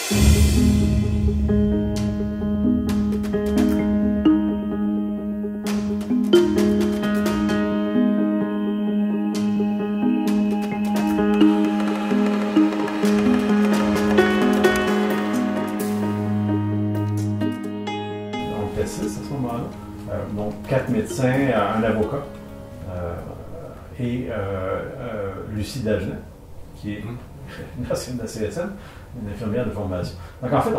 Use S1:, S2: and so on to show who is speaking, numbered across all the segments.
S1: À ce moment-là. Donc 4 médecins, un avocat et Lucie Dagenet, qui est une ancienne de la CSN, une infirmière de formation. Donc en fait,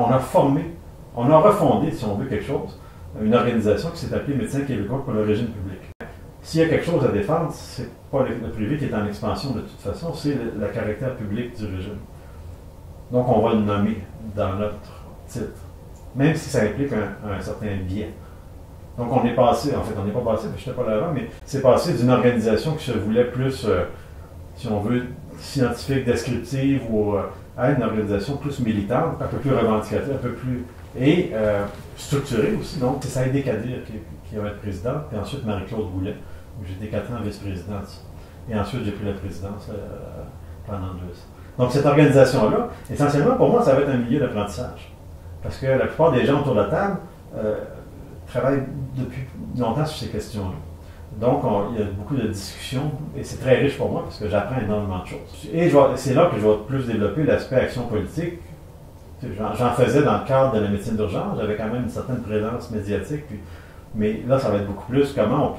S1: on a refondé, si on veut quelque chose, une organisation qui s'est appelée Médecins québécois pour le régime public. S'il y a quelque chose à défendre, c'est pas le privé qui est en expansion de toute façon, c'est le caractère public du régime. Donc on va le nommer dans notre titre, même si ça implique un certain biais. Donc on est passé, en fait on n'est pas passé, je n'étais pas là avant, mais c'est passé d'une organisation qui se voulait plus, si on veut, scientifique, descriptive, ou à une organisation plus militante, un peu plus revendicative, un peu plus, et structurée aussi. Donc c'est Saïdé Kadir qui va être présidente, puis ensuite Marie-Claude Boulet, où j'étais 4 ans vice-présidente. Et ensuite j'ai pris la présidence pendant 2 ans. Donc cette organisation-là, essentiellement pour moi, ça va être un milieu d'apprentissage. Parce que la plupart des gens autour de la table travaillent depuis longtemps sur ces questions-là. Donc, il y a beaucoup de discussions et c'est très riche pour moi parce que j'apprends énormément de choses. Et c'est là que je vais plus développer l'aspect action politique. J'en faisais dans le cadre de la médecine d'urgence, j'avais quand même une certaine présence médiatique, mais là, ça va être beaucoup plus comment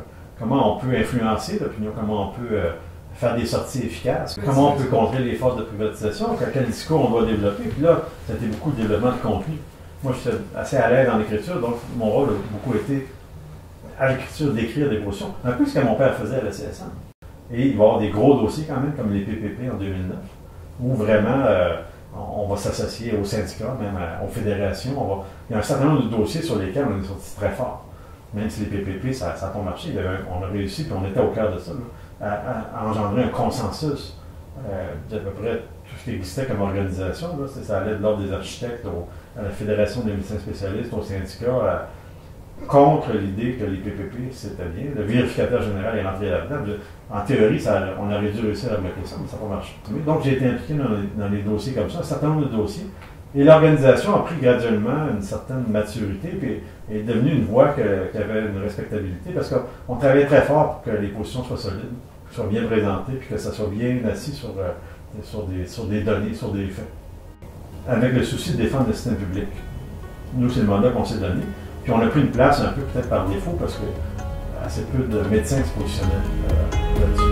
S1: on peut influencer l'opinion, comment on peut faire des sorties efficaces, comment on peut contrer les forces de privatisation, quel discours on doit développer. Puis là, ça a été beaucoup de développement de contenu. Moi, je suis assez à l'aise dans l'écriture, donc mon rôle a beaucoup été à l'écriture d'écrire des positions, un peu ce que mon père faisait à la CSN. Et il va y avoir des gros dossiers quand même, comme les PPP en 2009, où vraiment on va s'associer aux syndicats, même aux fédérations. Il y a un certain nombre de dossiers sur lesquels on est sorti très fort. Même si les PPP, ça n'a pas marché, on a réussi, puis on était au cœur de ça, à engendrer un consensus d'à peu près tout ce qui existait comme organisation. Là, ça allait de l'ordre des architectes à la Fédération des médecins spécialistes, aux syndicats, contre l'idée que les PPP, c'était bien. Le vérificateur général est rentré là-dedans. En théorie, on aurait dû réussir à bloquer ça, mais ça n'a pas marché. Donc, j'ai été impliqué dans les dossiers comme ça, un certain nombre de dossiers. Et l'organisation a pris graduellement une certaine maturité, puis est devenue une voie qui avait une respectabilité, parce qu'on travaillait très fort pour que les positions soient solides, soient bien présentées, puis que ça soit bien assis sur des données, sur des faits. Avec le souci de défendre le système public. Nous, c'est le mandat qu'on s'est donné. Puis on a pris une place un peu peut-être par défaut, parce que assez peu de médecins se positionnaient là-dessus.